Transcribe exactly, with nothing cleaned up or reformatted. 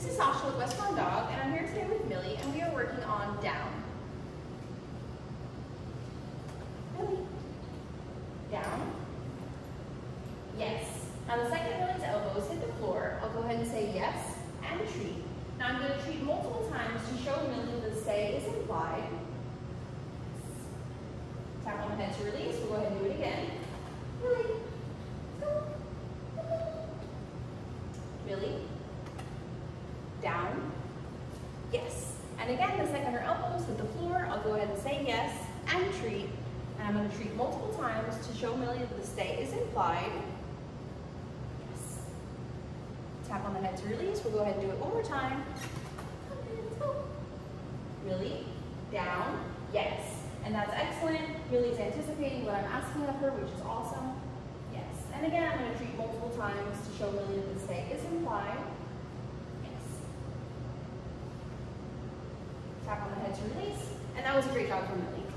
This is Sasha with West Pond Dog, and I'm here today with Millie, and we are working on down. Millie. Down. Yes. Now the second Millie's elbows hit the floor, I'll go ahead and say yes and treat. Now I'm going to treat multiple times to show Millie the stay is implied. Tap on the head to release. We'll go ahead and do it again. Millie. Go. Millie. Down. Yes. And again, the second her elbows hit the floor, I'll go ahead and say yes and treat. And I'm going to treat multiple times to show Millie that the stay is implied. Yes. Tap on the head to release. We'll go ahead and do it one more time. Millie. Down. Yes. And that's excellent. Millie's anticipating what I'm asking of her, which is awesome. Yes. And again, I'm going to treat multiple times to show Millie that the stay is implied. Yes. Tap on the head to release. And that was a great job from Millie.